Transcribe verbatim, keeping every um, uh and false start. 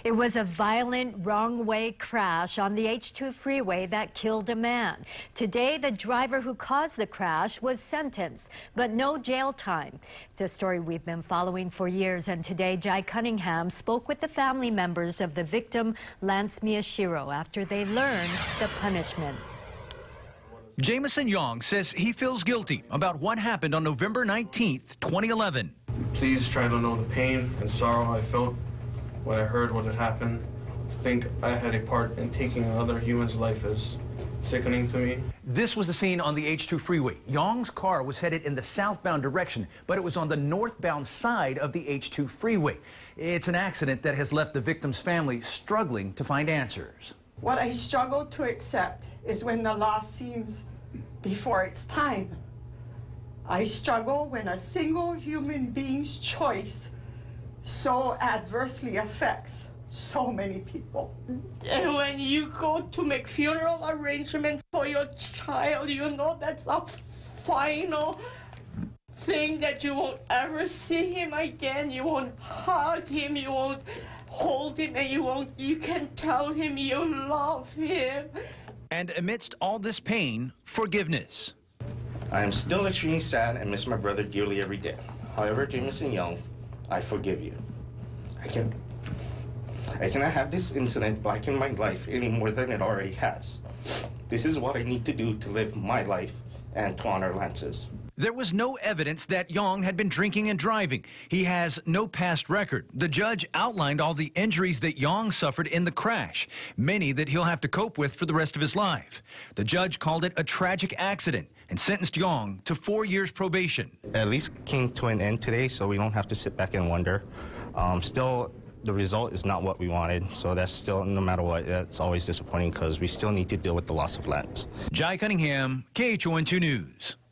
It was a violent wrong-way crash on the H two freeway that killed a man. Today, the driver who caused the crash was sentenced, but no jail time. It's a story we've been following for years, and today, Jai Cunningham spoke with the family members of the victim, Lance Miyashiro, after they learned the punishment. Jameson Young says he feels guilty about what happened on November nineteenth, twenty eleven. Please try to know the pain and sorrow I felt when I heard what had happened. To think I had a part in taking another human's life is sickening to me. This was the scene on the H two freeway. Young's car was headed in the southbound direction, but it was on the northbound side of the H two freeway. It's an accident that has left the victim's family struggling to find answers. What I struggle to accept is when the loss seems before its time. I struggle when a single human being's choice so adversely affects so many people. And when you go to make funeral arrangements for your child, you know that's a final thing that you won't ever see him again. You won't hug him, you won't hold him, and you won't, you can tell him you love him. And amidst all this pain, forgiveness. I am still extremely sad and miss my brother dearly every day. However, Jameson Young, I forgive you. I can, I cannot have this incident blacken my life any more than it already has. This is what I need to do to live my life and to honor Lance's. There was no evidence that Young had been drinking and driving. He has no past record. The judge outlined all the injuries that Young suffered in the crash, many that he'll have to cope with for the rest of his life. The judge called it a tragic accident and sentenced Young to four years probation. At least came to an end today, so we don't have to sit back and wonder. Um, still, the result is not what we wanted, so that's still, no matter what, that's always disappointing because we still need to deal with the loss of Lance. Jai Cunningham, K H O N two News.